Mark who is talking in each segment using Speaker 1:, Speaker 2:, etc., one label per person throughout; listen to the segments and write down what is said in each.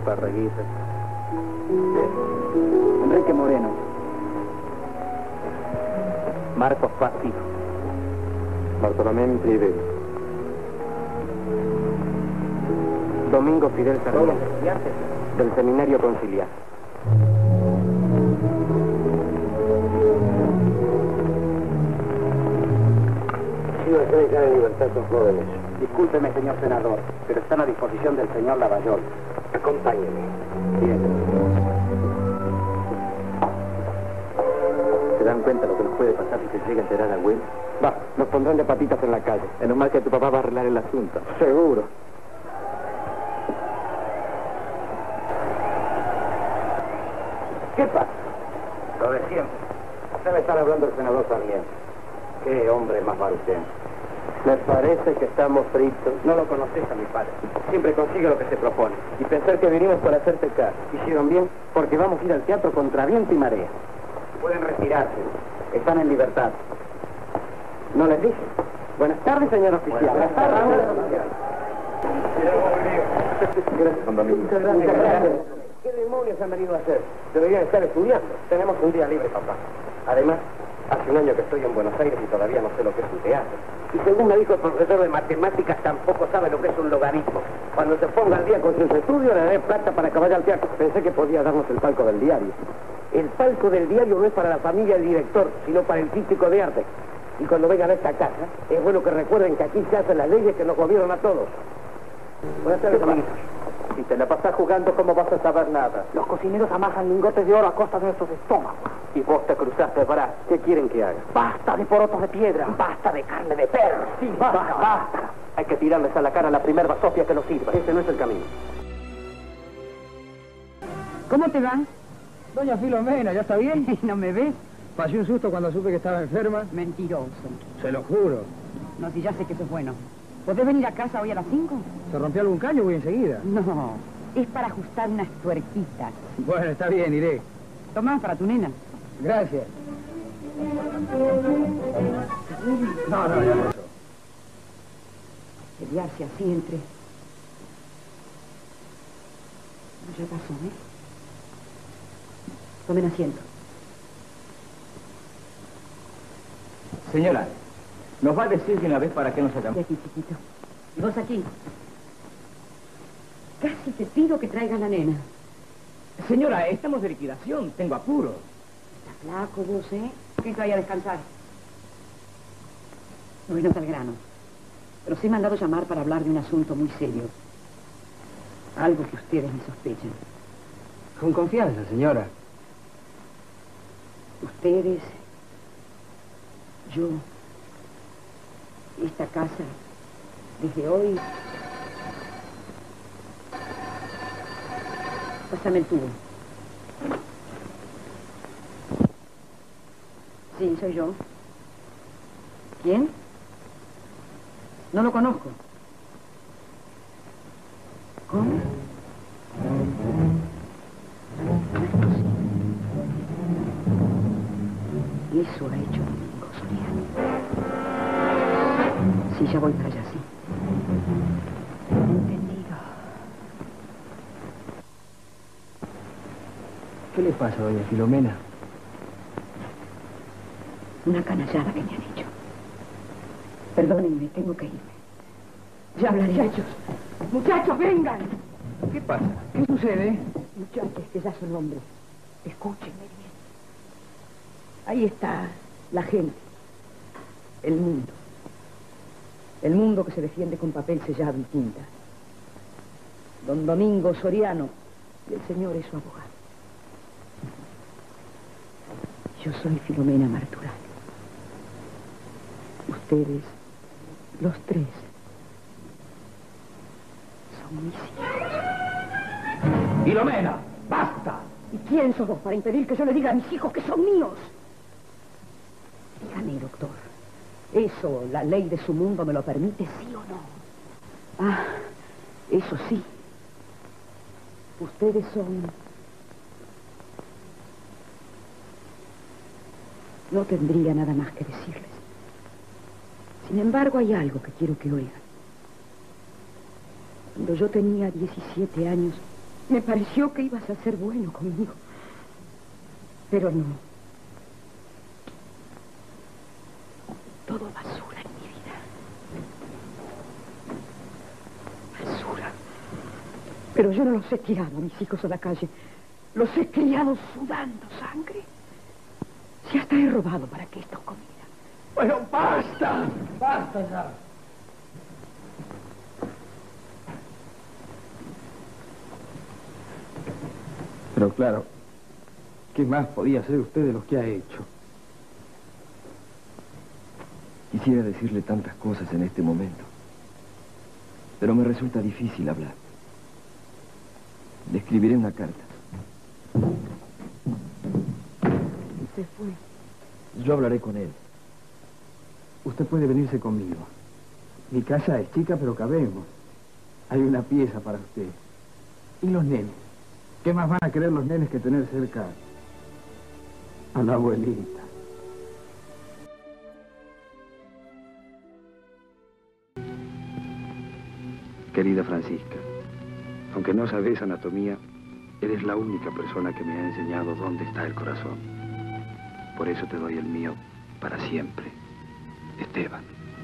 Speaker 1: Parraguirre.
Speaker 2: Enrique Moreno.
Speaker 1: Marcos Paz-Hijo.
Speaker 3: Bartolomé Privé.
Speaker 1: Domingo Fidel Sarmiento, del Seminario Conciliar.
Speaker 3: Sí, se dejan en libertad son jóvenes.
Speaker 2: Discúlpeme, señor senador, pero están a disposición del señor Lavallol.
Speaker 3: Acompáñeme.
Speaker 2: Bien.
Speaker 1: ¿Se dan cuenta lo que nos puede pasar si se llega a enterar a Will?
Speaker 2: Va, nos pondrán de patitas en la calle.
Speaker 1: Menos mal que tu papá va a arreglar el asunto.
Speaker 2: Seguro. ¿Qué pasa?
Speaker 3: Lo de siempre.
Speaker 2: Debe estar hablando el senador Sarmiento. Qué hombre más barutén.
Speaker 1: Me parece que estamos fritos.
Speaker 2: No lo conoces a mi padre. Siempre consigue lo que se propone.
Speaker 1: Y pensar que vinimos para hacerte caso.
Speaker 2: Hicieron bien porque vamos a ir al teatro contra viento y marea. Pueden retirarse. Están en libertad. ¿No les dije? Buenas tardes, señor oficial. Buenas tardes, señor oficial.
Speaker 1: Gracias, don Domingo.
Speaker 2: Muchas gracias. ¿Qué demonios han venido a hacer? Deberían estar estudiando. Tenemos un día libre, papá. Además, hace un año que estoy en Buenos Aires y todavía no sé lo que es un teatro. Y según me dijo el profesor de matemáticas, tampoco sabe lo que es un logaritmo. Cuando se ponga al día con sus estudios, le daré plata para que vaya al teatro. Pensé que podía darnos el palco del diario. El palco del diario no es para la familia del director, sino para el crítico de arte. Y cuando vengan a esta casa, es bueno que recuerden que aquí se hacen las leyes que nos gobiernan a todos. Buenas tardes, amiguitos.
Speaker 1: Si te la pasas jugando, ¿cómo vas a saber nada?
Speaker 2: Los cocineros amasan lingotes de oro a costa de nuestros estómagos.
Speaker 1: Y vos te cruzaste, para. ¿Qué quieren que haga?
Speaker 2: Basta de porotos de piedra, basta de carne de perro.
Speaker 1: Sí, basta. Hay que tirarles a la cara la primer basofia que nos sirva. Ese no es el camino.
Speaker 4: ¿Cómo te va?
Speaker 5: Doña Filomena, ¿ya está bien?
Speaker 4: ¿No me ves?
Speaker 5: Pasé un susto cuando supe que estaba enferma.
Speaker 4: Mentiroso.
Speaker 5: Se lo juro.
Speaker 4: No, si ya sé que eso es bueno. ¿Podés venir a casa hoy a las 5?
Speaker 5: ¿Se rompió algún caño? Voy enseguida.
Speaker 4: No, es para ajustar unas tuerquitas.
Speaker 5: Bueno, está bien, iré.
Speaker 4: Tomá, para tu nena.
Speaker 5: Gracias. No, ya pasó.
Speaker 4: Pelearse así entre... No, ya pasó, ¿eh? Tomen asiento.
Speaker 3: Señora, ¿nos va a decir de una vez para qué nos sacamos?
Speaker 4: Y aquí, chiquito. ¿Y vos aquí? Casi te pido que traigas la nena.
Speaker 3: Señora, estamos de liquidación. Tengo apuro.
Speaker 4: Está flaco vos, ¿eh? Que te vaya a descansar. Bueno, está al grano. Pero sí he mandado llamar para hablar de un asunto muy serio. Algo que ustedes me sospechan.
Speaker 5: Con confianza, señora.
Speaker 4: Ustedes, yo, esta casa, desde hoy... Pásame el tubo. Sí, soy yo. ¿Quién? No lo conozco. ¿Cómo? Eso ha hecho Domingo Soriano. Sí, ya voy para allá, sí. Entendido.
Speaker 5: ¿Qué le pasa, doña Filomena?
Speaker 4: Una canallada que me han hecho. Perdónenme, tengo que irme. Ya hablaré. Muchachos, muchachos, vengan.
Speaker 5: ¿Qué pasa? ¿Qué sucede?
Speaker 4: Muchachos, que ya son hombres. Escúchenme bien. Ahí está la gente. El mundo. El mundo que se defiende con papel sellado y tinta. Don Domingo Soriano. Y el señor es su abogado. Yo soy Filomena Marturano. Ustedes, los tres, son mis hijos.
Speaker 3: ¡Filomena! ¡Basta!
Speaker 4: ¿Y quién sos vos para impedir que yo le diga a mis hijos que son míos? Dígame, doctor. ¿Eso, la ley de su mundo me lo permite, sí o no? Ah, eso sí. Ustedes son... No tendría nada más que decirles. Sin embargo, hay algo que quiero que oigan. Cuando yo tenía 17 años, Me pareció que ibas a ser bueno conmigo. Pero no. Todo basura en mi vida. Basura. Pero yo no los he tirado a mis hijos a la calle. Los he criado sudando sangre. Si hasta he robado para que estos comieran.
Speaker 5: Bueno, basta. Basta ya. Pero claro, ¿qué más podía hacer usted de lo que ha hecho?
Speaker 3: Quisiera decirle tantas cosas en este momento, pero me resulta difícil hablar. Le escribiré una carta.
Speaker 4: Se fue.
Speaker 3: Yo hablaré con él.
Speaker 5: Usted puede venirse conmigo. Mi casa es chica, pero cabemos. Hay una pieza para usted. ¿Y los nenes? ¿Qué más van a querer los nenes que tener cerca a la abuelita?
Speaker 6: Querida Francisca, aunque no sabes anatomía, eres la única persona que me ha enseñado dónde está el corazón. Por eso te doy el mío para siempre. Esteban.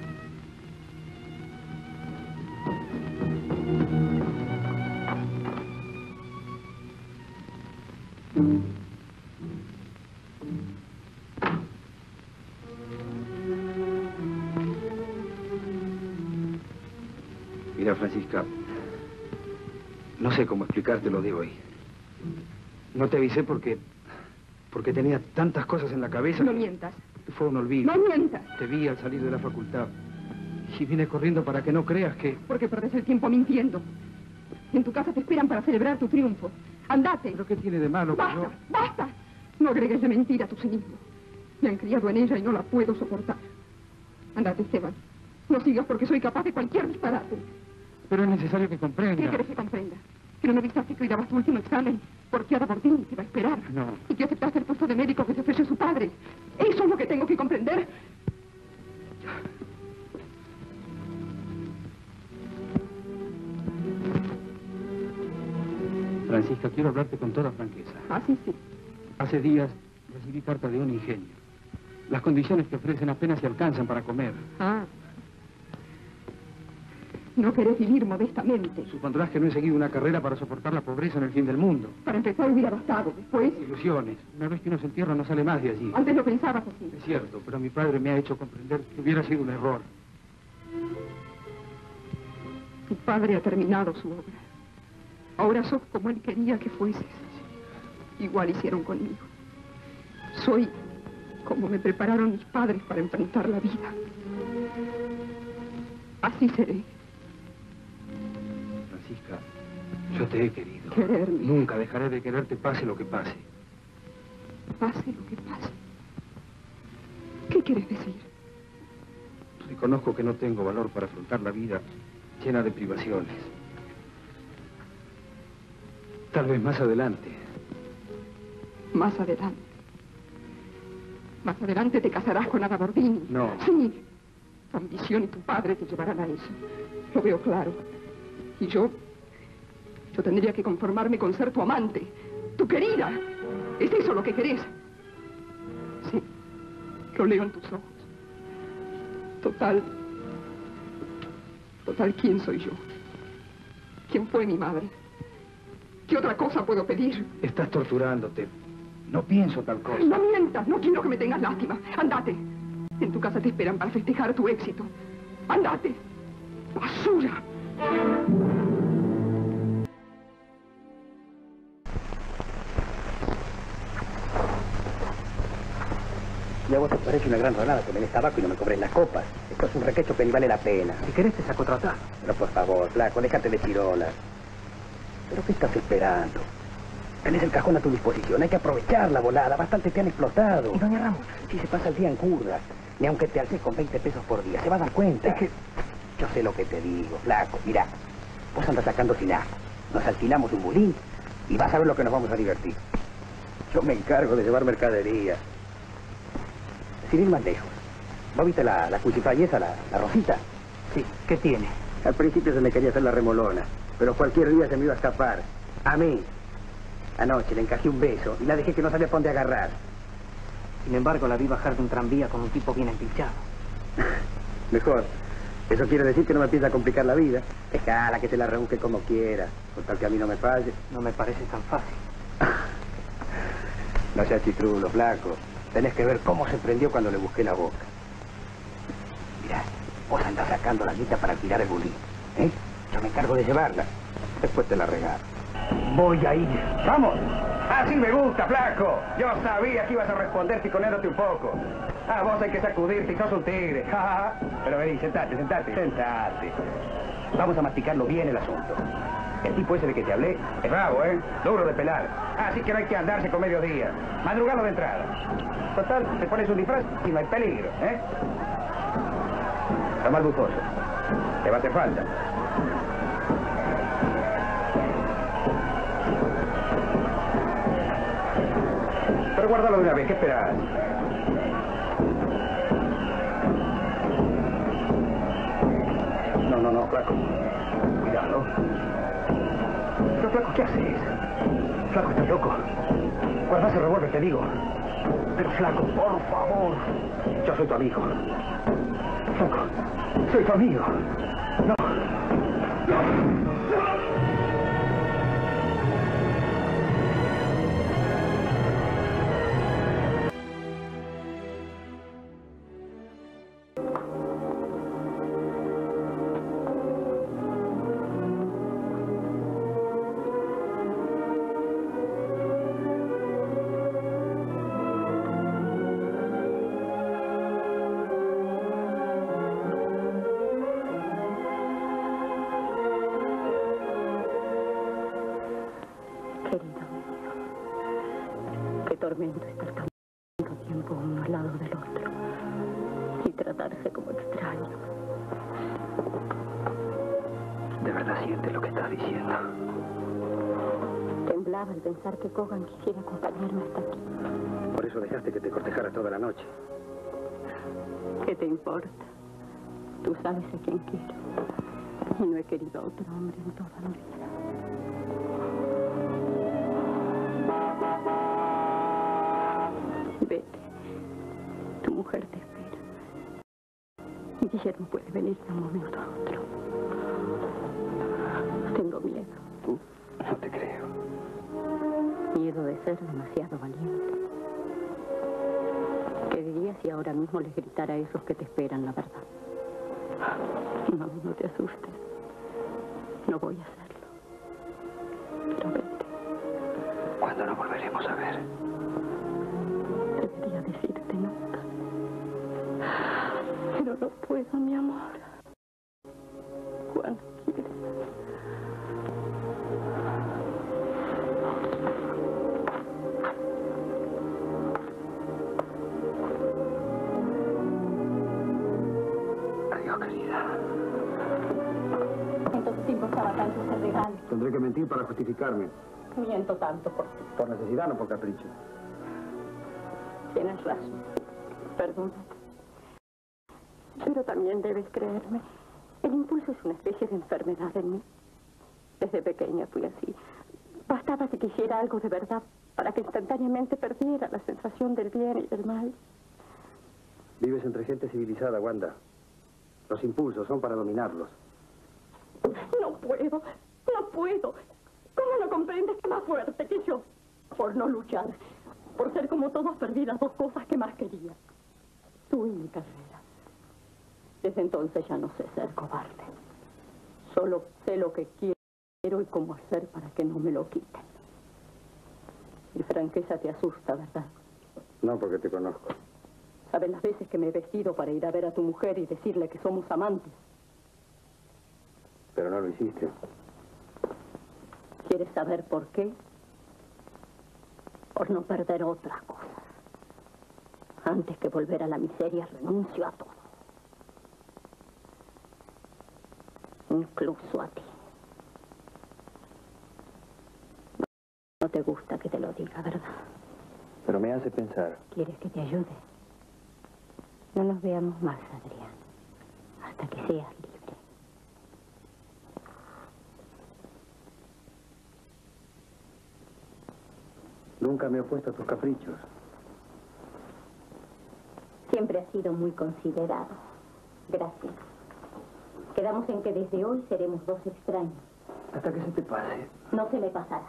Speaker 6: Mira, Francisca, no sé cómo explicarte lo de hoy. No te avisé porque tenía tantas cosas en la cabeza.
Speaker 4: No mientas.
Speaker 6: Fue un olvido.
Speaker 4: No mientas.
Speaker 6: Te vi al salir de la facultad y vine corriendo para que no creas que...
Speaker 4: Porque perdés el tiempo mintiendo. En tu casa te esperan para celebrar tu triunfo. Andate.
Speaker 6: ¿Pero qué tiene de malo que
Speaker 4: ¡Basta!
Speaker 6: yo...?
Speaker 4: ¡Basta! No agregues de mentira a tu cinismo. Me han criado en ella y no la puedo soportar. Andate, Esteban. No sigas porque soy capaz de cualquier disparate.
Speaker 6: Pero es necesario que
Speaker 4: ¿Qué
Speaker 6: comprenda.
Speaker 4: querés que comprenda? ¿Que no me avisaste que hoy dabas tu último examen? Porque Ada Bordini te va a esperar.
Speaker 6: No.
Speaker 4: Y que aceptaste el puesto de médico que te ofreció su padre. Eso es lo que tengo que comprender.
Speaker 6: Francisca, quiero hablarte con toda franqueza.
Speaker 4: Ah, sí, sí.
Speaker 6: Hace días recibí carta de un ingenio. Las condiciones que ofrecen apenas se alcanzan para comer.
Speaker 4: Ah. No querés vivir modestamente.
Speaker 6: Supondrás que no he seguido una carrera para soportar la pobreza en el fin del mundo.
Speaker 4: Para empezar hubiera bastado. Después,
Speaker 6: Ilusiones. Una vez que uno se entierra no sale más de allí.
Speaker 4: antes lo pensabas así.
Speaker 6: Es cierto, pero mi padre me ha hecho comprender que hubiera sido un error.
Speaker 4: Tu padre ha terminado su obra. Ahora sos como él quería que fueses. Igual hicieron conmigo. Soy como me prepararon mis padres para enfrentar la vida. Así seré.
Speaker 6: Francisca, yo te he querido.
Speaker 4: Quererme.
Speaker 6: Nunca dejaré de quererte pase lo que pase.
Speaker 4: Pase lo que pase. ¿Qué quieres decir?
Speaker 6: Reconozco que no tengo valor para afrontar la vida llena de privaciones. Tal vez más adelante.
Speaker 4: Más adelante. Más adelante te casarás con Ada Bordini.
Speaker 6: No.
Speaker 4: Sí. Tu ambición y tu padre te llevarán a eso. Lo veo claro. Y yo tendría que conformarme con ser tu amante. Tu querida. ¿Es eso lo que querés? Sí. Lo leo en tus ojos. Total, ¿quién soy yo? ¿Quién fue mi madre? ¿Qué otra cosa puedo pedir?
Speaker 6: Estás torturándote. No pienso tal cosa.
Speaker 4: No mientas, no quiero que me tengas lástima. Andate. En tu casa te esperan para festejar tu éxito. Andate. ¡Basura!
Speaker 2: Y a vos te parece una gran ranada que me des tabaco y no me cobres las copas. Esto es un requecho que ni vale la pena.
Speaker 5: Si querés te saco tratar.
Speaker 2: Pero por favor, flaco, déjate de chirolas. ¿Pero qué estás esperando? Tenés el cajón a tu disposición, hay que aprovechar la volada, bastante te han explotado.
Speaker 5: ¿Y doña Ramos?
Speaker 2: Si se pasa el día en curdas, ni aunque te alces con 20 pesos por día, se va a dar cuenta.
Speaker 5: Es que...
Speaker 2: Yo sé lo que te digo, flaco, mirá. Vos andas sacando sin ajo, nos alquilamos un bulín y vas a ver lo que nos vamos a divertir. Yo me encargo de llevar mercadería. Sin ir más lejos. ¿Vos viste la cuchifayesa, la Rosita?
Speaker 5: Sí, ¿qué tiene?
Speaker 2: Al principio se me quería hacer la remolona, pero cualquier día se me iba a escapar. A mí. Anoche le encajé un beso y la dejé que no sabía por dónde agarrar.
Speaker 1: Sin embargo, la vi bajar de un tranvía con un tipo bien empilchado.
Speaker 2: Mejor. Eso quiere decir que no me empieza a complicar la vida. Déjala que se la rebusque como quiera, por tal que a mí no me falle.
Speaker 1: No me parece tan fácil.
Speaker 2: No seas chitrulo, flaco. Tenés que ver cómo se prendió cuando le busqué la boca. Mirá, vos andás sacando la guita para tirar el bulín, ¿eh? Yo me encargo de llevarla. Después te la regalo.
Speaker 1: Voy a ir.
Speaker 2: ¡Vamos! ¡Así me gusta, flaco! Yo sabía que ibas a responder piconeándote un poco. Ah, vos hay que sacudirte y sos un tigre. Pero vení, sentate. Vamos a masticarlo bien el asunto. El tipo ese de que te hablé es bravo, ¿eh? Duro de pelar. Así que no hay que andarse con mediodía. Madrugado de entrada. Total, te pones un disfraz y no hay peligro, ¿eh? Está mal bufoso. Te va a hacer falta. Pero guárdalo de una vez, ¿qué esperas? No, flaco. Cuidado. Pero, flaco, ¿qué haces? Flaco, estás loco. Guarda ese revólver, te digo. Pero, flaco, por favor. Yo soy tu amigo. Flaco, soy tu amigo. No.
Speaker 7: tormento estar tanto tiempo uno al lado del otro y tratarse como extraños.
Speaker 3: ¿De verdad sientes lo que estás diciendo?
Speaker 7: Temblaba al pensar que Kogan quisiera acompañarme hasta aquí.
Speaker 2: Por eso dejaste que te cortejara toda la noche.
Speaker 7: ¿Qué te importa? Tú sabes a quién quiero. Y no he querido a otro hombre en toda mi vida. Vete. Tu mujer te espera. Y Guillermo puede venir de un momento a otro. Tengo miedo.
Speaker 2: No te creo.
Speaker 7: Miedo de ser demasiado valiente. ¿Qué dirías si ahora mismo les gritara a esos que te esperan la verdad? No, no te asustes. No voy a hacerlo. Pero vete.
Speaker 3: ¿Cuándo nos volveremos a ver?
Speaker 7: Debería decirte nunca. Pero no puedo, mi amor. Cuando quieres.
Speaker 3: Adiós, querida.
Speaker 7: Entonces te importaba tanto ese regalo.
Speaker 2: Tendré que mentir para justificarme.
Speaker 7: Miento tanto por ti.
Speaker 2: Por necesidad, no por capricho.
Speaker 7: Tienes razón. Perdónate. Pero también debes creerme. El impulso es una especie de enfermedad en mí. Desde pequeña fui así. Bastaba que quisiera algo de verdad para que instantáneamente perdiera la sensación del bien y del mal.
Speaker 2: Vives entre gente civilizada, Wanda. Los impulsos son para dominarlos.
Speaker 7: No puedo. No puedo. ¿Cómo no comprendes que más fuerte que yo? Por no luchar. Por ser como todos perdí las dos cosas que más quería. Tú y mi carrera. Desde entonces ya no sé ser cobarde. Solo sé lo que quiero y cómo hacer para que no me lo quiten. Mi franqueza te asusta, ¿verdad?
Speaker 2: No, porque te conozco.
Speaker 7: ¿Sabes las veces que me he vestido para ir a ver a tu mujer y decirle que somos amantes?
Speaker 2: Pero no lo hiciste.
Speaker 7: ¿Quieres saber por qué? Por no perder otras cosas. Antes que volver a la miseria, renuncio a todo. Incluso a ti. No te gusta que te lo diga, ¿verdad?
Speaker 3: Pero me hace pensar.
Speaker 7: ¿Quieres que te ayude? No nos veamos más, Adrián. Hasta que seas libre.
Speaker 5: Nunca me he opuesto a tus caprichos.
Speaker 7: Siempre has sido muy considerado. Gracias. Quedamos en que desde hoy seremos dos extraños.
Speaker 5: Hasta que se te pase.
Speaker 7: No se me pasará.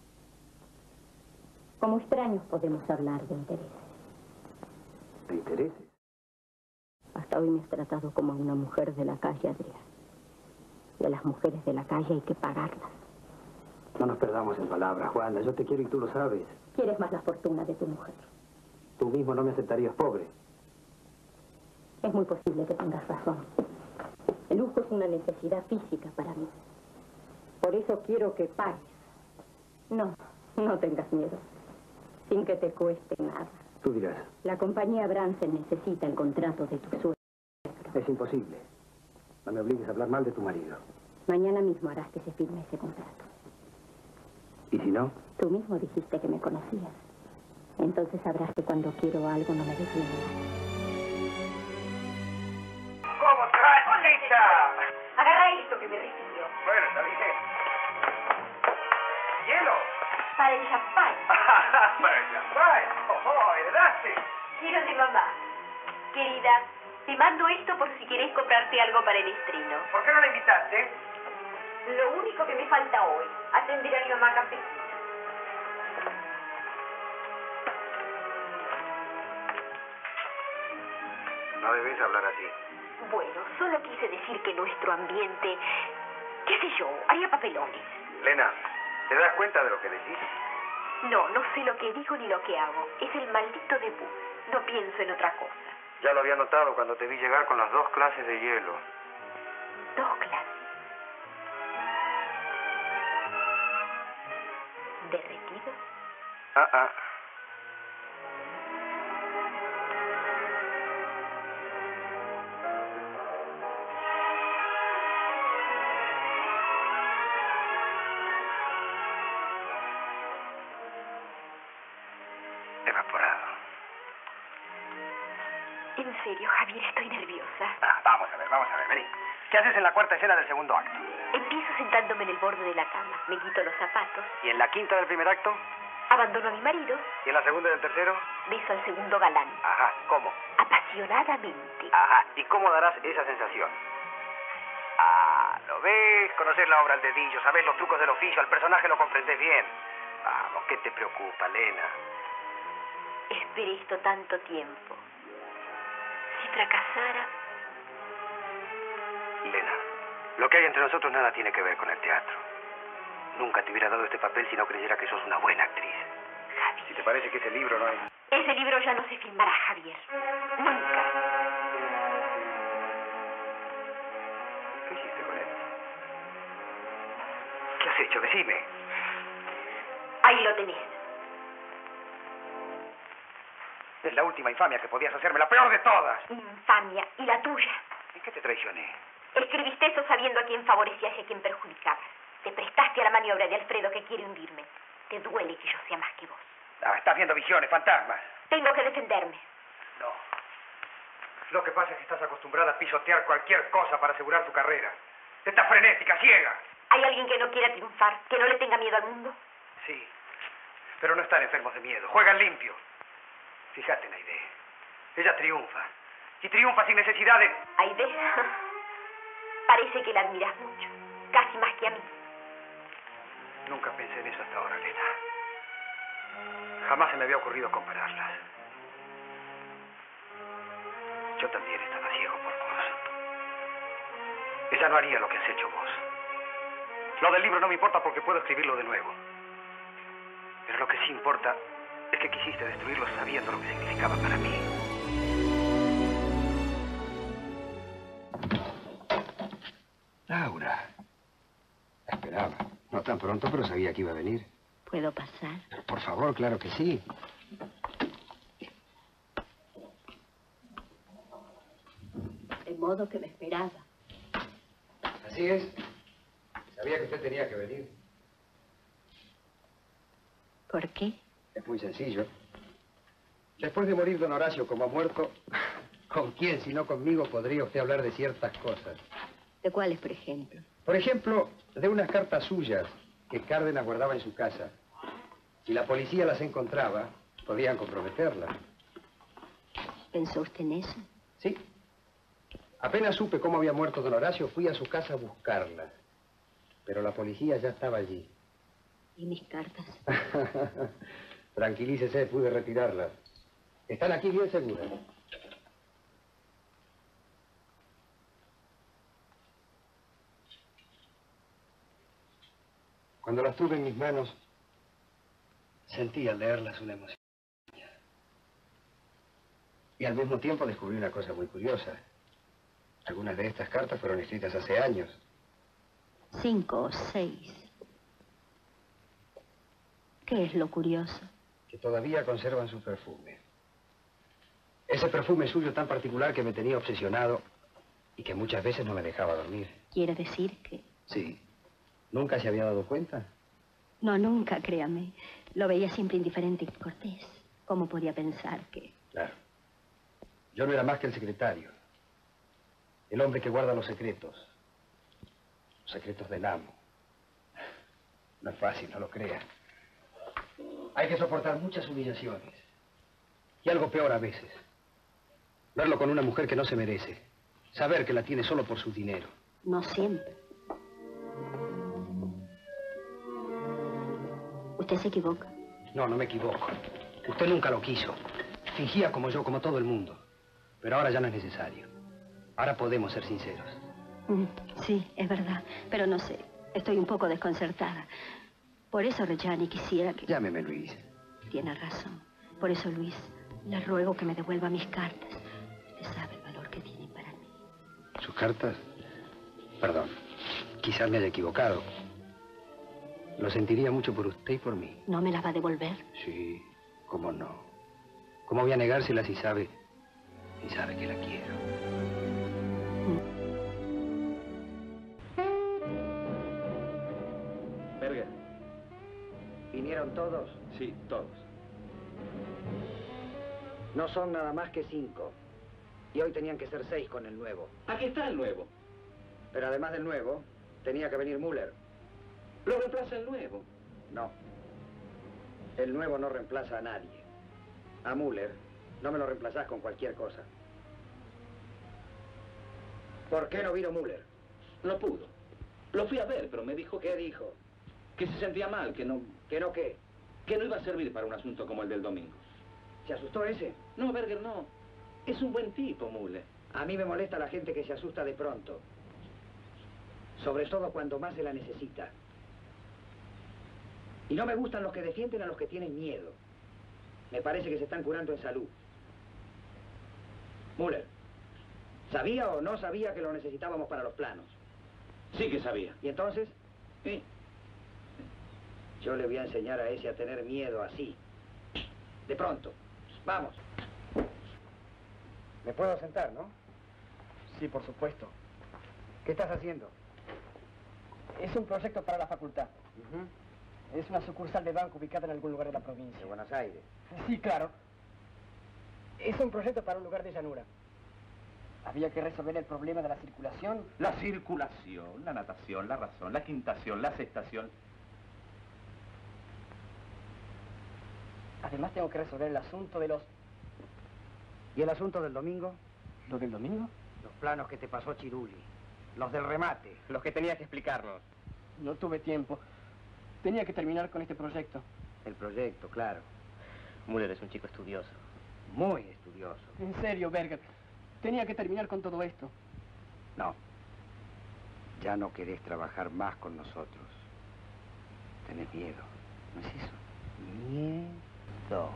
Speaker 7: Como extraños podemos hablar de intereses.
Speaker 5: ¿De intereses?
Speaker 7: Hasta hoy me has tratado como a una mujer de la calle, Adrián. Y a las mujeres de la calle hay que pagarlas.
Speaker 5: No nos perdamos en palabras, Juana. Yo te quiero y tú lo sabes.
Speaker 7: Quieres más la fortuna de tu mujer.
Speaker 5: Tú mismo no me aceptarías pobre.
Speaker 7: Es muy posible que tengas razón. El lujo es una necesidad física para mí. Por eso quiero que pagues. No, no tengas miedo. Sin que te cueste nada.
Speaker 5: Tú dirás.
Speaker 7: La compañía Bransen necesita el contrato de tu suegro.
Speaker 5: Es imposible. No me obligues a hablar mal de tu marido.
Speaker 7: Mañana mismo harás que se firme ese contrato.
Speaker 5: ¿Y si no?
Speaker 7: Tú mismo dijiste que me conocías. Entonces sabrás que cuando quiero algo no me detiene.
Speaker 2: ¿Cómo traes, chica?
Speaker 7: Agarra esto que me recibió.
Speaker 2: Bueno, está bien. ¿Hielo?
Speaker 7: Para el champán.
Speaker 2: Para el champán. ¡Oh, heredaste!
Speaker 8: Quiero de mamá. Querida, te mando esto por si querés comprarte algo para el estreno.
Speaker 2: ¿Por qué no la invitaste?
Speaker 8: Lo único que me falta hoy, atender a mi mamá campesina.
Speaker 6: No debes hablar así.
Speaker 8: Bueno, solo quise decir que nuestro ambiente, qué sé yo, haría papelones.
Speaker 6: Lena, ¿te das cuenta de lo que decís?
Speaker 8: No, no sé lo que digo ni lo que hago. Es el maldito debut. No pienso en otra cosa.
Speaker 6: Ya lo había notado cuando te vi llegar con las 2 clases de hielo.
Speaker 8: 2 clases. ¿Derretido?
Speaker 6: Ah. Evaporado.
Speaker 8: En serio, Javier, estoy nerviosa.
Speaker 6: Vamos a ver, vení. ¿Qué haces en la 4ª escena del segundo acto?
Speaker 8: Empiezo sentándome en el borde de la cama. Me quito los zapatos.
Speaker 6: ¿Y en la 5ª del primer acto?
Speaker 8: Abandono a mi marido.
Speaker 6: ¿Y en la 2ª del tercero?
Speaker 8: Beso al segundo galán.
Speaker 6: Ajá, ¿cómo?
Speaker 8: Apasionadamente.
Speaker 6: Ajá, ¿y cómo darás esa sensación? ¿Lo ves? Conoces la obra al dedillo, sabes los trucos del oficio, al personaje lo comprendes bien. Vamos, ¿qué te preocupa, Lena?
Speaker 8: Esperé esto tanto tiempo. Si fracasara...
Speaker 6: Lena, lo que hay entre nosotros nada tiene que ver con el teatro. Nunca te hubiera dado este papel si no creyera que sos una buena actriz.
Speaker 8: Javier.
Speaker 6: Si te parece que ese libro no es...
Speaker 8: Ese libro ya no se filmará, Javier. Nunca.
Speaker 6: ¿Qué hiciste con él? ¿Qué has hecho? Decime.
Speaker 8: Ahí lo tenés.
Speaker 6: Es la última infamia que podías hacerme, la peor de todas.
Speaker 8: Infamia. ¿Y la tuya?
Speaker 6: ¿En qué te traicioné?
Speaker 8: Escribiste eso sabiendo a quién favorecías y a quién perjudicabas. Te prestaste a la maniobra de Alfredo que quiere hundirme. Te duele que yo sea más que vos.
Speaker 6: Estás viendo visiones, fantasmas.
Speaker 8: Tengo que defenderme.
Speaker 6: No. Lo que pasa es que estás acostumbrada a pisotear cualquier cosa para asegurar tu carrera. Estás frenética, ciega.
Speaker 8: ¿Hay alguien que no quiera triunfar, que no le tenga miedo al mundo?
Speaker 6: Sí, pero no están enfermos de miedo. Juegan limpio. Fíjate en Aide. Ella triunfa. Y triunfa sin necesidad de...
Speaker 8: Aide, parece que la admiras mucho. Casi más que a mí.
Speaker 6: Nunca pensé en eso hasta ahora, Lena. Jamás se me había ocurrido compararlas. Yo también estaba ciego por vos. Ella no haría lo que has hecho vos. Lo del libro no me importa porque puedo escribirlo de nuevo. Pero lo que sí importa es que quisiste destruirlo sabiendo lo que significaba para mí. Laura. Esperaba. No tan pronto, pero sabía que iba a venir.
Speaker 8: ¿Puedo pasar?
Speaker 6: Pero por favor, claro que sí.
Speaker 8: De modo que me esperaba.
Speaker 6: Así es. Sabía que usted tenía que venir.
Speaker 8: ¿Por qué?
Speaker 6: Es muy sencillo. Después de morir don Horacio como ha muerto, ¿con quién, si no conmigo, podría usted hablar de ciertas cosas?
Speaker 8: ¿De cuáles, por ejemplo?
Speaker 6: Por ejemplo, de unas cartas suyas que Cárdenas guardaba en su casa. Si la policía las encontraba, podían comprometerlas.
Speaker 9: ¿Pensó usted en eso?
Speaker 6: Sí. Apenas supe cómo había muerto don Horacio, fui a su casa a buscarlas. Pero la policía ya estaba allí.
Speaker 9: ¿Y mis cartas?
Speaker 6: Tranquilícese, pude retirarlas. Están aquí bien seguras. Cuando las tuve en mis manos, sentí al leerlas una emoción. Y al mismo tiempo descubrí una cosa muy curiosa. Algunas de estas cartas fueron escritas hace años.
Speaker 9: 5 o 6. ¿Qué es lo curioso?
Speaker 6: Que todavía conservan su perfume. Ese perfume suyo tan particular que me tenía obsesionado y que muchas veces no me dejaba dormir.
Speaker 9: ¿Quiere decir que...?
Speaker 6: Sí. ¿Nunca se había dado cuenta?
Speaker 9: No, nunca, créame. Lo veía siempre indiferente y cortés. ¿Cómo podía pensar que...?
Speaker 6: Claro. Yo no era más que el secretario. El hombre que guarda los secretos. Los secretos del amo. No es fácil, no lo crea. Hay que soportar muchas humillaciones. Y algo peor a veces. Verlo con una mujer que no se merece. Saber que la tiene solo por su dinero.
Speaker 9: No siempre. ¿Usted se equivoca?
Speaker 6: No, no me equivoco. Usted nunca lo quiso. Fingía como yo, como todo el mundo. Pero ahora ya no es necesario. Ahora podemos ser sinceros.
Speaker 9: Sí, es verdad. Pero no sé, estoy un poco desconcertada. Por eso, Reggiani, quisiera que...
Speaker 6: Llámeme Luis.
Speaker 9: Tiene razón. Por eso, Luis, le ruego que me devuelva mis cartas. Usted sabe el valor que tienen para mí.
Speaker 6: ¿Sus cartas? Perdón. Quizás me haya equivocado. Lo sentiría mucho por usted y por mí.
Speaker 9: ¿No me las va a devolver?
Speaker 6: Sí, cómo no. ¿Cómo voy a negársela si sabe que la quiero?
Speaker 2: Berger.
Speaker 10: ¿Vinieron todos?
Speaker 2: Sí, todos.
Speaker 10: No son nada más que 5. Y hoy tenían que ser 6 con el nuevo.
Speaker 2: Aquí está el nuevo.
Speaker 10: Pero además del nuevo, tenía que venir Müller.
Speaker 2: Lo reemplaza el nuevo.
Speaker 10: No. El nuevo no reemplaza a nadie. A Müller no me lo reemplazás con cualquier cosa. ¿Por qué no vino Müller?
Speaker 2: No pudo. Lo fui a ver, pero me dijo que...
Speaker 10: ¿Qué dijo?
Speaker 2: Que se sentía mal, que no...
Speaker 10: ¿Que no qué?
Speaker 2: Que no iba a servir para un asunto como el del domingo.
Speaker 10: ¿Se asustó ese?
Speaker 2: No, Berger, no. Es un buen tipo, Müller.
Speaker 10: A mí me molesta la gente que se asusta de pronto. Sobre todo cuando más se la necesita. Y no me gustan los que defienden a los que tienen miedo. Me parece que se están curando en salud. Müller, ¿sabía o no sabía que lo necesitábamos para los planos?
Speaker 2: Sí que sabía.
Speaker 10: ¿Y entonces?
Speaker 2: Sí.
Speaker 10: Yo le voy a enseñar a ese a tener miedo así. De pronto. Vamos. Me puedo sentar, ¿no?
Speaker 1: Sí, por supuesto.
Speaker 10: ¿Qué estás haciendo?
Speaker 1: Es un proyecto para la facultad. Es una sucursal de banco ubicada en algún lugar de la provincia.
Speaker 10: De Buenos Aires.
Speaker 1: Sí, claro. Es un proyecto para un lugar de llanura. Había que resolver el problema de la circulación.
Speaker 11: La circulación, la natación, la razón, la quintación, la sextación.
Speaker 1: Además tengo que resolver el asunto de los...
Speaker 10: ¿Y el asunto del domingo?
Speaker 1: ¿Lo del domingo?
Speaker 10: Los planos que te pasó Chiruli. Los del remate.
Speaker 1: Los que tenía que explicarnos. No tuve tiempo. Tenía que terminar con este proyecto.
Speaker 10: El proyecto, claro.
Speaker 1: Müller es un chico estudioso.
Speaker 10: Muy estudioso.
Speaker 1: En serio, Berger. Tenía que terminar con todo esto.
Speaker 10: No. Ya no querés trabajar más con nosotros. Tenés miedo. ¿No es eso? Miedo.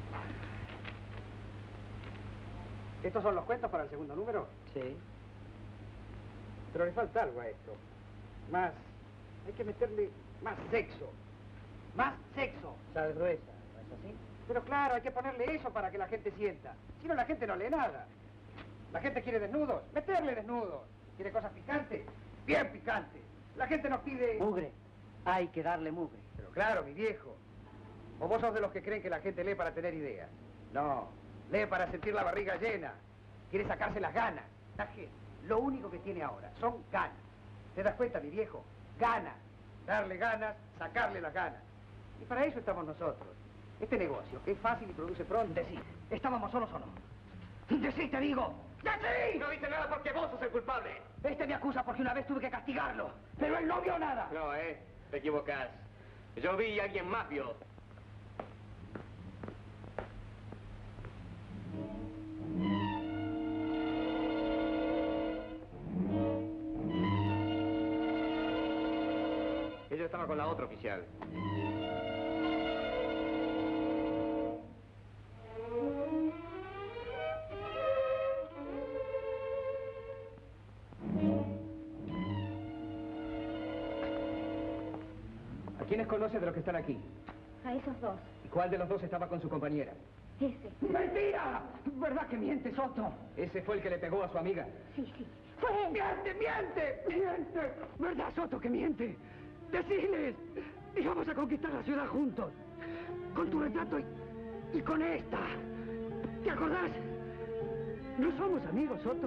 Speaker 10: ¿Estos son los cuentos para el segundo número?
Speaker 1: Sí.
Speaker 10: Pero le falta algo a esto. Más. Hay que meterle más sexo. ¡Más sexo!
Speaker 1: Sal gruesa, ¿no es así?
Speaker 10: Pero claro, hay que ponerle eso para que la gente sienta. Si no, la gente no lee nada. La gente quiere desnudos. Meterle desnudos. ¿Quiere cosas picantes? Bien picantes. La gente nos pide...
Speaker 1: Mugre. Hay que darle mugre.
Speaker 10: Pero claro, mi viejo. ¿O vos sos de los que creen que la gente lee para tener ideas? No. Lee para sentir la barriga llena. Quiere sacarse las ganas. La gente, lo único que tiene ahora son ganas. ¿Te das cuenta, mi viejo? Ganas. Darle ganas, sacarle las ganas. Y para eso estamos nosotros. Este negocio, que es fácil y produce pronto.
Speaker 1: Decí, ¿estábamos solos o no? Decí, te digo. ¡Decí!
Speaker 10: No dice nada porque vos sos el culpable.
Speaker 1: Este me acusa porque una vez tuve que castigarlo, pero él no vio nada.
Speaker 10: No, te equivocás. Yo vi y alguien más vio. Ella estaba con la otra oficial. ¿A quiénes conoce de los que están aquí?
Speaker 7: A esos dos.
Speaker 10: ¿Y cuál de los dos estaba con su compañera?
Speaker 7: Ese.
Speaker 1: ¡Mentira! ¿Verdad que miente, Soto?
Speaker 10: Ese fue el que le pegó a su amiga.
Speaker 7: Sí, sí. Fue él.
Speaker 1: ¡Miente, miente! ¡Miente! ¿Verdad, Soto, que miente? ¡Deciles! Y vamos a conquistar la ciudad juntos. Con tu retrato y con esta. ¿Te acordás? No somos amigos, Soto.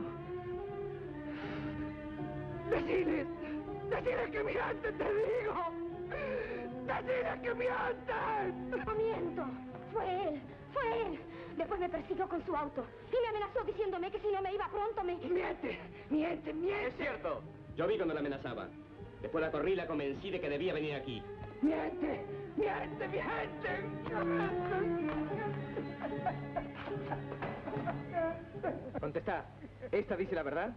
Speaker 1: Deciles. Deciles que mienten, te digo. ¡Deciles que mienten!
Speaker 7: No miento. Fue él. Fue él. Después me persiguió con su auto. Y me amenazó diciéndome que si no me iba pronto me...
Speaker 1: ¡Miente! ¡Miente, miente!
Speaker 10: Es cierto. Yo vi cuando la amenazaba. Después la corrí y la convencí de que debía venir aquí.
Speaker 1: ¡Miente! ¡Miente, miente!
Speaker 10: Contestá. ¿Esta dice la verdad?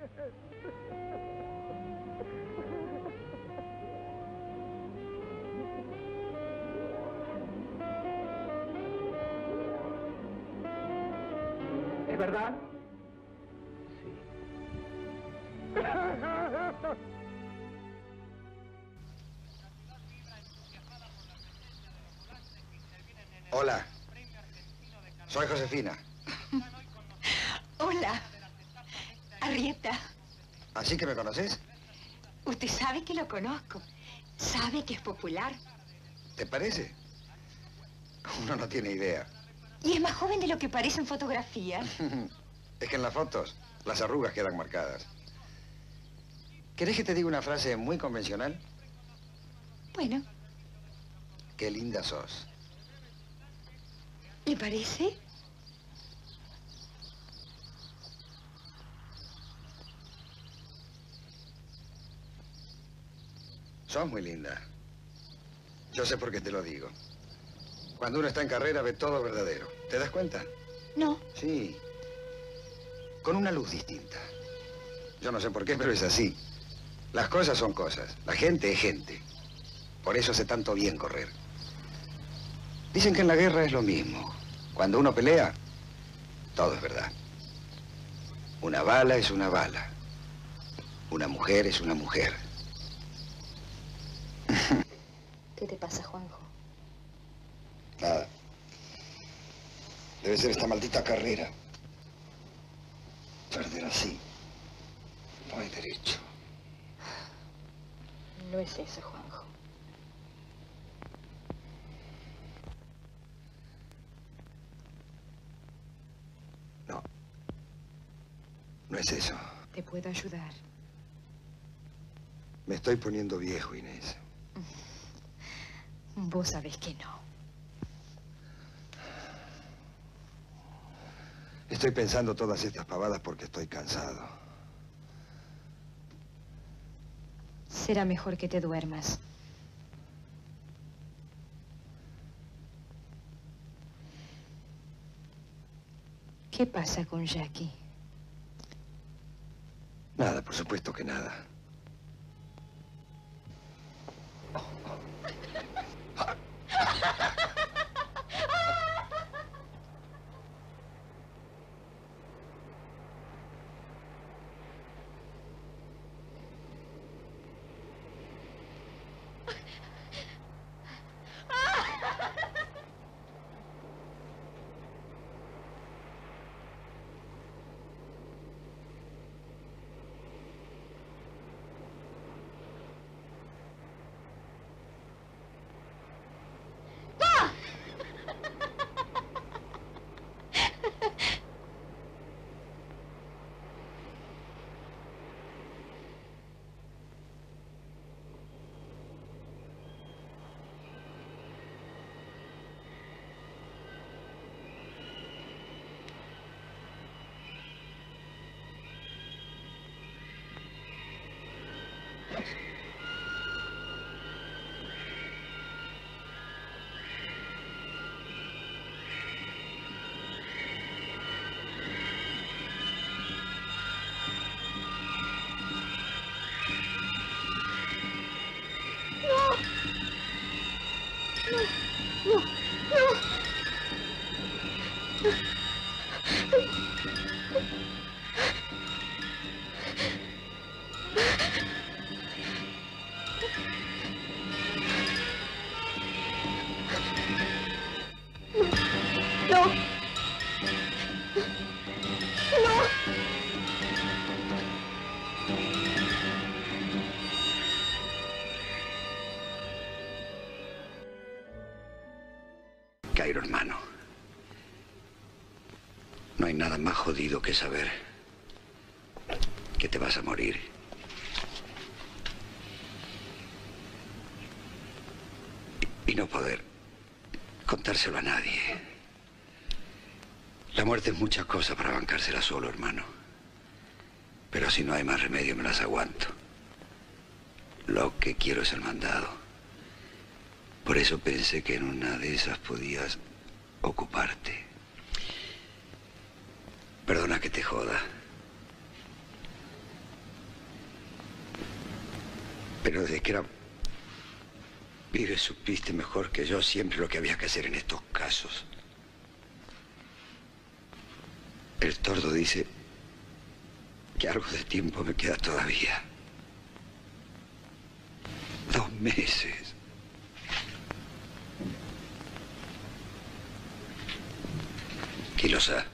Speaker 10: ¿Es verdad?
Speaker 6: Hola. Soy Josefina.
Speaker 12: Hola. Arrieta.
Speaker 6: ¿Así que me conoces?
Speaker 12: Usted sabe que lo conozco. Sabe que es popular.
Speaker 6: ¿Te parece? Uno no tiene idea.
Speaker 12: Y es más joven de lo que parece en fotografía.
Speaker 6: Es que en las fotos las arrugas quedan marcadas. ¿Querés que te diga una frase muy convencional?
Speaker 12: Bueno,
Speaker 6: Qué linda sos.
Speaker 12: ¿le parece?
Speaker 6: Sos muy linda. Yo sé por qué te lo digo. Cuando uno está en carrera ve todo verdadero. ¿Te das cuenta?
Speaker 12: No.
Speaker 6: Sí. Con una luz distinta. Yo no sé por qué, pero es así. Las cosas son cosas. La gente es gente. Por eso hace tanto bien correr. Dicen que en la guerra es lo mismo. Cuando uno pelea, todo es verdad. Una bala es una bala. Una mujer es una mujer.
Speaker 12: ¿Qué te pasa, Juanjo?
Speaker 6: Nada. Debe ser esta maldita carrera. Perder así. No hay derecho.
Speaker 12: No es eso, Juanjo.
Speaker 6: No. No es eso.
Speaker 12: Te puedo ayudar.
Speaker 6: Me estoy poniendo viejo, Inés.
Speaker 12: Vos sabés que no.
Speaker 6: Estoy pensando todas estas pavadas porque estoy cansado.
Speaker 12: Será mejor que te duermas. ¿Qué pasa con Jackie?
Speaker 6: Nada, por supuesto que nada.
Speaker 13: Cairo, hermano. No hay nada más jodido que saber que te vas a morir. Y no poder contárselo a nadie. La muerte es muchas cosas para bancársela solo, hermano. Pero si no hay más remedio, me las aguanto. Lo que quiero es el mandado. Por eso pensé que en una de esas podías ocuparte. Perdona que te joda. Pero desde que era pibe supiste mejor que yo siempre lo que había que hacer en estos casos. El tordo dice que algo de tiempo me queda todavía. 2 meses. Quilosa.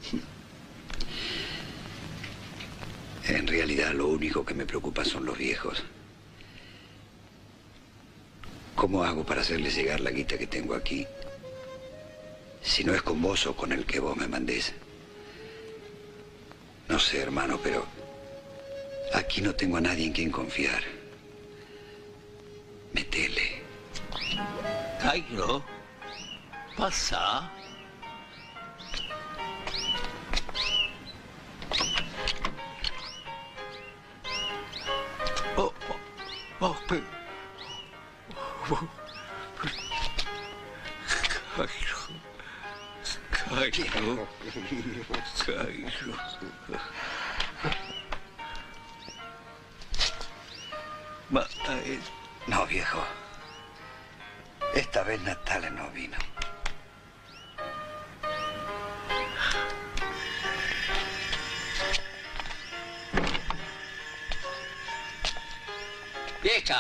Speaker 13: En realidad lo único que me preocupa son los viejos. ¿Cómo hago para hacerles llegar la guita que tengo aquí? Si no es con vos o con el que vos me mandés. No sé, hermano, pero aquí no tengo a nadie en quien confiar. Metele.
Speaker 14: Cairo, pasa. Cairo.
Speaker 13: No, viejo. Esta vez Natale no vino.
Speaker 14: Vieja.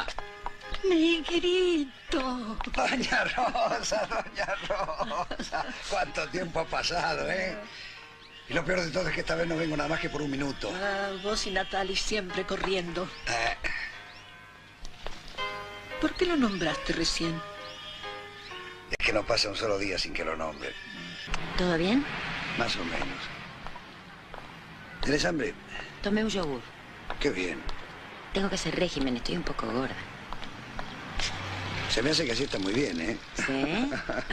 Speaker 12: Negrito.
Speaker 13: Doña Rosa, doña Rosa. ¿Cuánto tiempo ha pasado, eh? Y lo peor de todo es que esta vez no vengo nada más que por 1 minuto.
Speaker 12: Ah, vos y Natalie siempre corriendo. ¿Por qué lo nombraste recién?
Speaker 13: Es que no pasa un solo día sin que lo nombre.
Speaker 12: ¿Todo bien?
Speaker 13: Más o menos. ¿Tienes hambre?
Speaker 12: Tomé un yogur.
Speaker 13: Qué bien.
Speaker 12: Tengo que hacer régimen, estoy un poco gorda.
Speaker 13: Se me hace que así está muy bien, ¿eh?
Speaker 12: ¿Sí?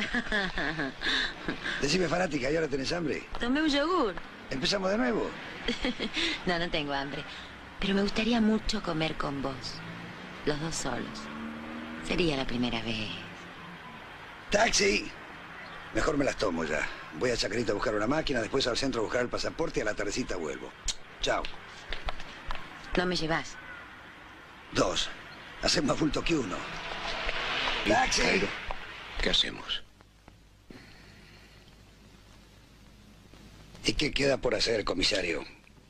Speaker 13: Decime, fanática, ¿y ahora tenés hambre?
Speaker 12: Tomé un yogur.
Speaker 13: ¿Empezamos de nuevo?
Speaker 12: No, no tengo hambre. Pero me gustaría mucho comer con vos. Los dos solos. Sería la primera vez.
Speaker 13: ¡Taxi! Mejor me las tomo ya. Voy a Chacarita a buscar una máquina, después al centro a buscar el pasaporte y a la tardecita vuelvo. Chao.
Speaker 12: ¿No me llevas?
Speaker 13: 2. Haces más bulto que 1. ¡Taxi!
Speaker 14: Cairo, ¿qué hacemos?
Speaker 13: ¿Y qué queda por hacer, comisario?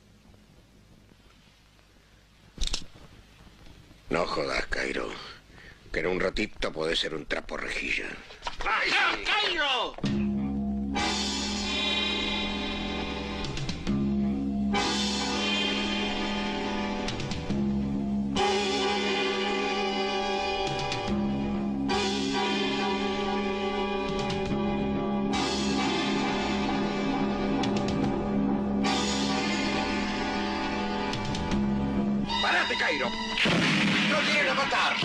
Speaker 14: No jodas, Cairo. Que en un ratito puede ser un trapo rejilla.
Speaker 13: ¡Ay, sí!
Speaker 14: ¡Cairo!
Speaker 13: ¡Parate, Cairo! ¡No quieren a matar!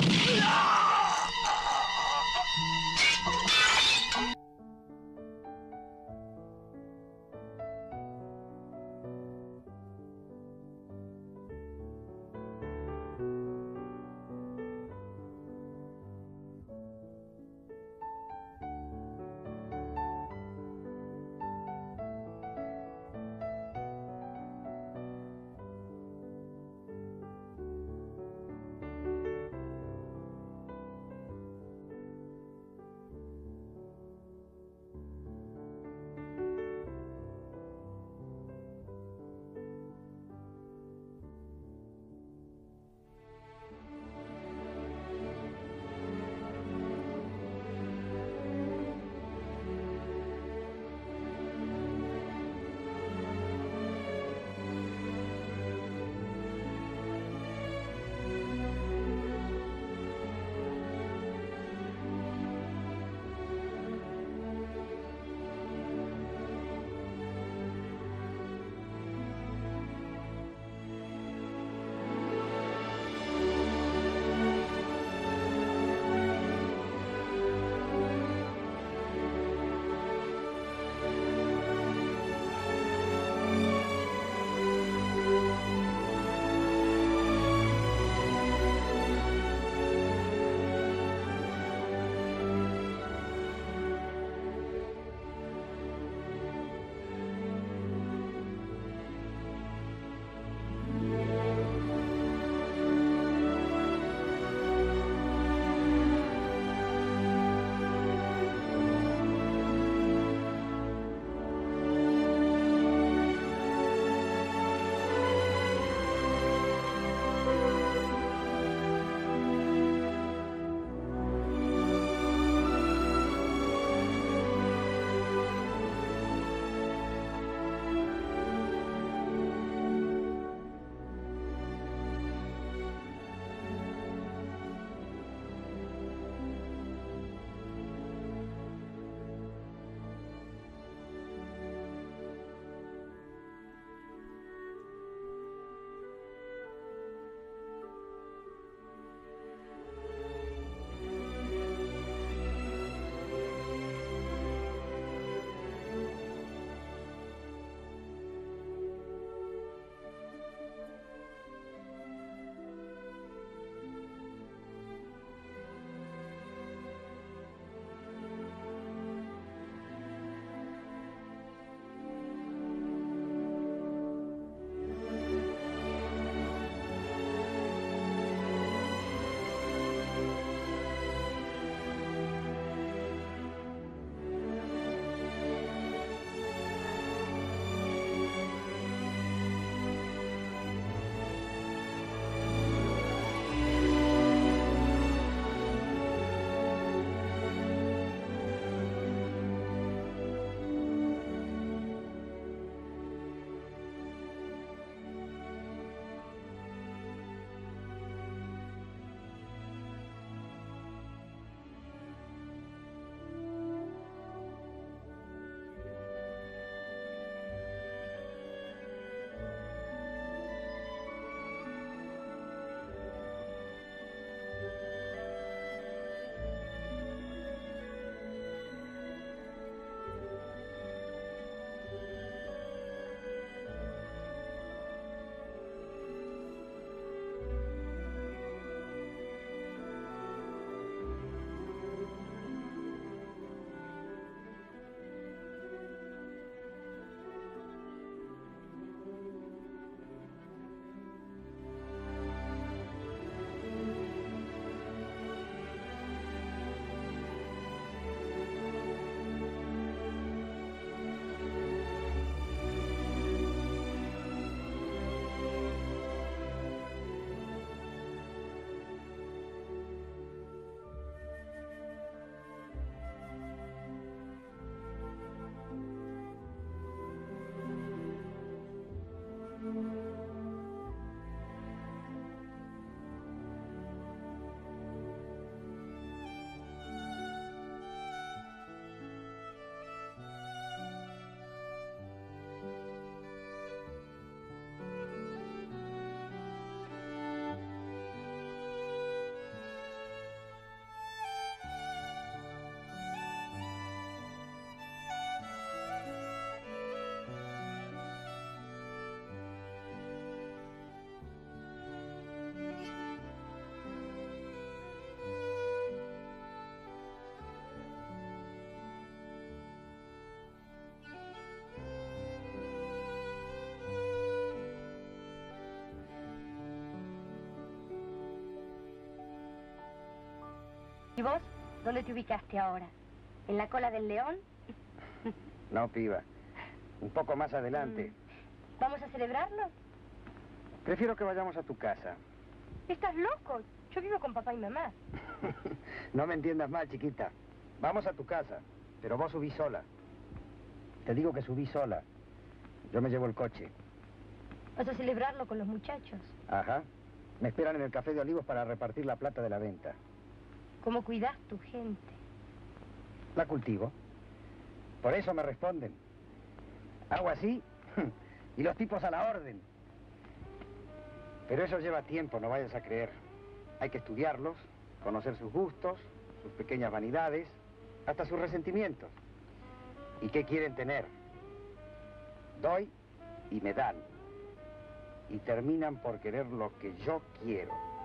Speaker 15: ¿Y vos? ¿Dónde te ubicaste ahora? ¿En la cola del león?
Speaker 10: No, piba. Un poco más adelante.
Speaker 15: ¿Vamos a celebrarlo?
Speaker 10: Prefiero que vayamos a tu casa.
Speaker 15: ¿Estás loco? Yo vivo con papá y mamá.
Speaker 10: No me entiendas mal, chiquita. Vamos a tu casa, pero vos subís sola. Te digo que subís sola. Yo me llevo el coche.
Speaker 15: ¿Vas a celebrarlo con los muchachos?
Speaker 10: Ajá. Me esperan en el Café de Olivos para repartir la plata de la venta.
Speaker 15: ¿Cómo cuidás tu gente?
Speaker 10: La cultivo. Por eso me responden. Hago así y los tipos a la orden. Pero eso lleva tiempo, no vayas a creer. Hay que estudiarlos, conocer sus gustos, sus pequeñas vanidades, hasta sus resentimientos. ¿Y qué quieren tener? Doy y me dan. Y terminan por querer lo que yo quiero.